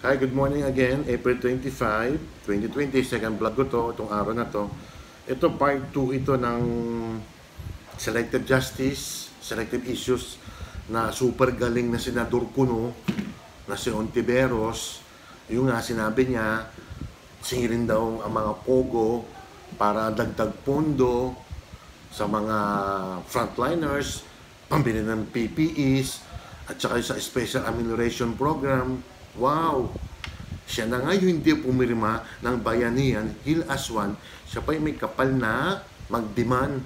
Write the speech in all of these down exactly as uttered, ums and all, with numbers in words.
Hi, good morning again. April twenty-fifth, twenty twenty, second vlog ko to, itong araw na to. Ito, part two ito ng Selective Justice, Selective Issues na super galing na senador kuno, na si Ontiveros. Yung nga, sinabi niya, singilin daw ang mga pogo para dagdag pondo sa mga frontliners, pambili ng P P Es, at saka sa Special Amelioration Program. Wow! Siya na nga yung hindi pumirma ng bayanihan, Hill Aswan, siya pa yung may kapal na mag-demand.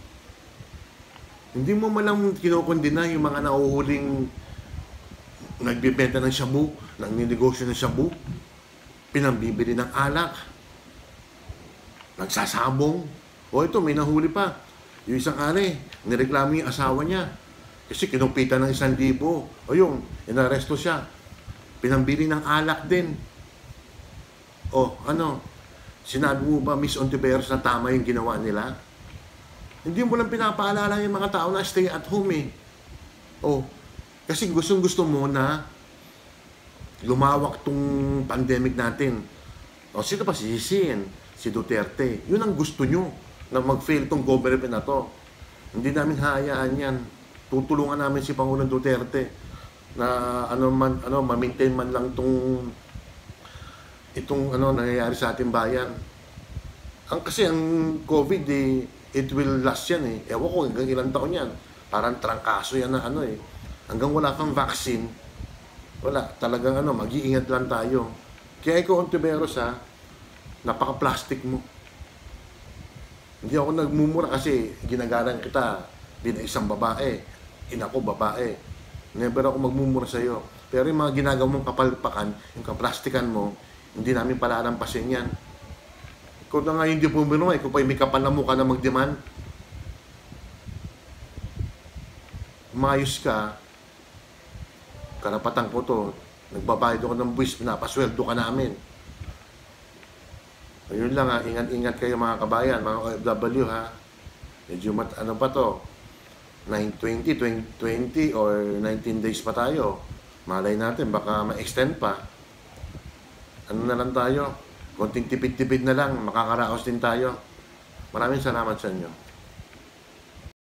Hindi mo malang kinukundina yung mga nauhuling nagbibenta ng shabu, nagninegosyo ng shabu, pinambibili ng alak, nagsasabong. O ito, may nahuli pa. Yung isang ari, nireklamo yung asawa niya. Kasi kinupitan ng isang libo. O yung, inaresto siya. Pinambili ng alak din. O, ano, sinabi mo ba, Miss Ontiveros, na tama yung ginawa nila? Hindi mo lang pinapaalala yung mga tao na stay at home eh. O, kasi gustong gusto mo na lumawak tong pandemic natin. O, sino pa sisihin? Si Duterte. Yun ang gusto nyo, na mag-fail tong government na to. Hindi namin hayaan yan. Tutulungan namin si Pangulong Duterte na ano man ano ma-maintain man lang tong itong ano nangyayari sa ating bayan. Ang kasi ang COVID eh, it will last yan eh. Ewan ko hanggang ilang taon yan. Parang trangkaso yan na ano eh. Hanggang wala kang vaccine, wala. Talagang ano, mag-iingat lang tayo. Kaya ikaw, Ontiveros ha, napaka-plastic mo. Hindi ako nagmumura kasi ginagalang kita bilang isang babae. Ina ko babae. Never ako magmumura sa iyo. Pero yung mga ginagawa mong kapalpakan, yung kaplastikan mo, hindi namin palalampasin yan. Ikaw na nga hindi pumirma, ikaw pa yung may kapal na mukha na mag-demand. Mayos ka, karapatan ko to, nagbabayad ako ng buwis, pinapasweldo ka namin. Ayun lang ha, ingat-ingat kayo mga kabayan, mga O F W ha. Medyo mat, ano pa to, nine twenty, twenty or nineteen days pa tayo. Malay natin, baka ma-extend pa. Ano na lang tayo, konting tipid-tipid na lang, makakaraos din tayo. Maraming salamat sa inyo.